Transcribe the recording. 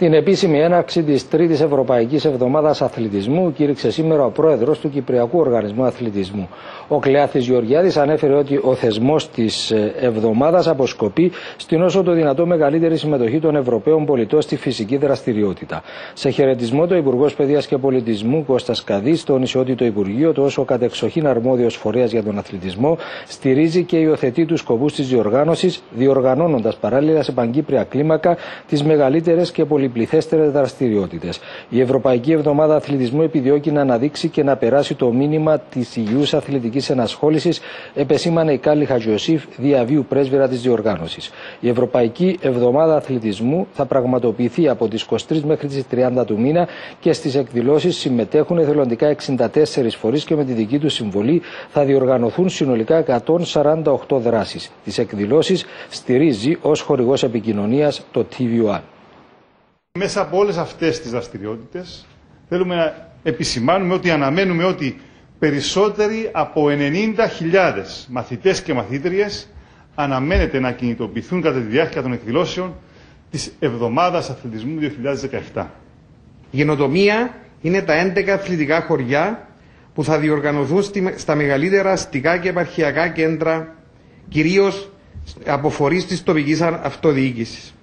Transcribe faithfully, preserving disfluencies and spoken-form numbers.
Την επίσημη έναρξη της Τρίτης Ευρωπαϊκής Εβδομάδας Αθλητισμού κήρυξε σήμερα ο πρόεδρος του Κυπριακού Οργανισμού Αθλητισμού. Ο Κλεάθης Γεωργιάδης ανέφερε ότι ο θεσμός της εβδομάδας αποσκοπεί στην όσο το δυνατό μεγαλύτερη συμμετοχή των Ευρωπαίων πολιτών στη φυσική δραστηριότητα. Σε χαιρετισμό, το Υπουργός Παιδείας και Πολιτισμού Κώστας Καδής τόνισε ότι το Υπουργείο, το όσο κατεξοχήν αρμόδιος φορέας για τον αθλητισμό, στηρίζει και υιοθετεί τους σκοπούς της διοργάνωσης, διοργανώνοντας παράλληλα σε παγκύπρια κλίμακα τις μεγαλύτερες και πολυπληθέστερες δραστηριότητες. Η Ευρωπαϊκή Εβδομάδα Αθλητισμού επιδιώκει να αναδείξει και να περάσει το μήνυμα της υγιούς αθλητικής ενασχόλησης, επεσήμανε η Κάλλη Χατζιωσήφ, διαβίου πρέσβυρα της διοργάνωσης. Η Ευρωπαϊκή Εβδομάδα Αθλητισμού θα πραγματοποιηθεί από τις είκοσι τρεις μέχρι τις τριάντα του μήνα και στις εκδηλώσεις συμμετέχουν εθελοντικά εξήντα τέσσερις φορείς και με τη δική τους συμβολή θα διοργανωθούν συνολικά εκατόν σαράντα οκτώ δράσεις. Τις εκδηλώσεις στηρίζει ως χορηγός επικοινωνίας το τι βι ουάν. Μέσα από όλες αυτές τις δραστηριότητες θέλουμε να επισημάνουμε ότι αναμένουμε ότι περισσότεροι από ενενήντα χιλιάδες μαθητές και μαθήτριες αναμένεται να κινητοποιηθούν κατά τη διάρκεια των εκδηλώσεων της Εβδομάδας Αθλητισμού δύο χιλιάδες δεκαεπτά. Η καινοτομία είναι τα έντεκα αθλητικά χωριά που θα διοργανωθούν στα μεγαλύτερα αστικά και επαρχιακά κέντρα, κυρίως από φορείς της τοπικής αυτοδιοίκησης.